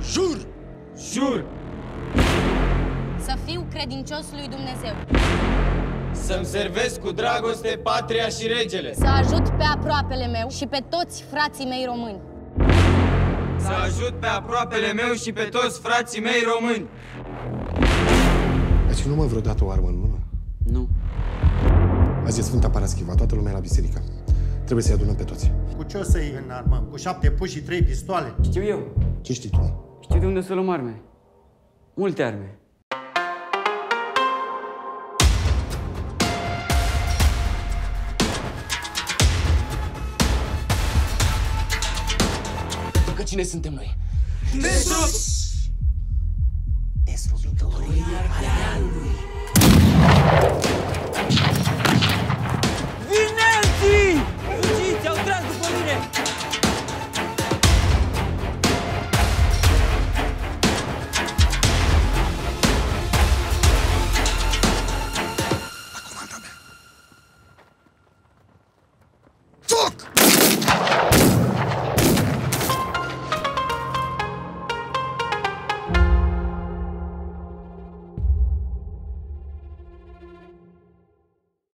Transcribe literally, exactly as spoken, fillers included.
Jur! Jur! Să fiu credincios lui Dumnezeu. Să-mi servesc cu dragoste patria și regele. Să ajut pe aproapele meu și pe toți frații mei români. Să ajut pe aproapele meu și pe toți frații mei români. Ai ținut, mă, vreodată o armă în mână? Nu. Azi e Sfânta Paraschiva, toată lumea la biserică. Trebuie să-i adunăm pe toți. Cu ce o să iei în armă? Cu șapte puși și trei pistoale? Știu eu. Ce știi tu? Știu de unde să luăm arme. Multe arme. Că cine suntem noi? De sus!